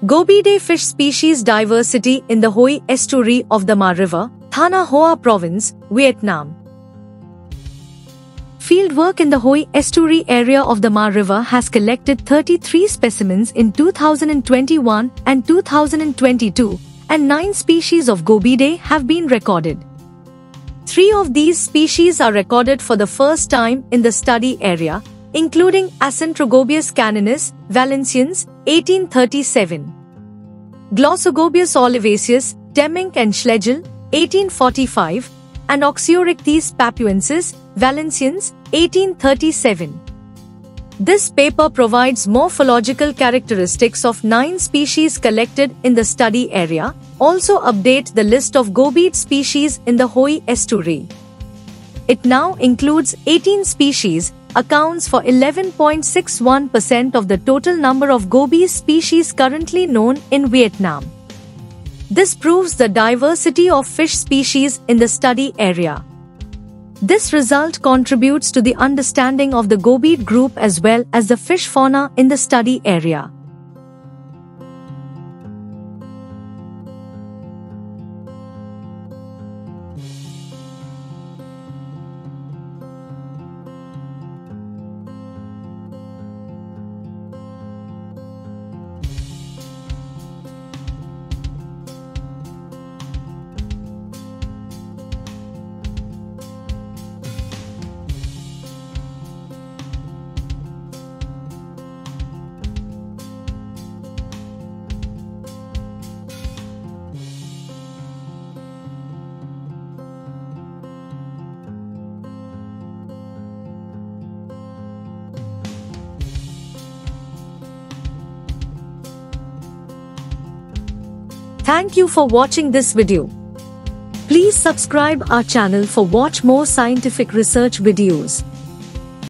Gobiidae fish species diversity in the Hoi estuary of the Ma River, Thana Hoa Province, Vietnam. Fieldwork in the Hoi estuary area of the Ma River has collected 33 specimens in 2021 and 2022, and 9 species of Gobiidae have been recorded. 3 of these species are recorded for the first time in the study area, including Acentrogobius caninus, Valenciensis, 1837. Glossogobius olivaceus, Temminck and Schlegel, 1845, and Oxyorhynchus papuensis, Valenciensis, 1837. This paper provides morphological characteristics of 9 species collected in the study area, also update the list of Gobiid species in the Hoi estuary. It now includes 18 species, accounts for 11.61% of the total number of Gobiid species currently known in Vietnam. This proves the diversity of fish species in the study area. This result contributes to the understanding of the Gobiid group as well as the fish fauna in the study area. Thank you for watching this video. Please subscribe our channel for watch more scientific research videos.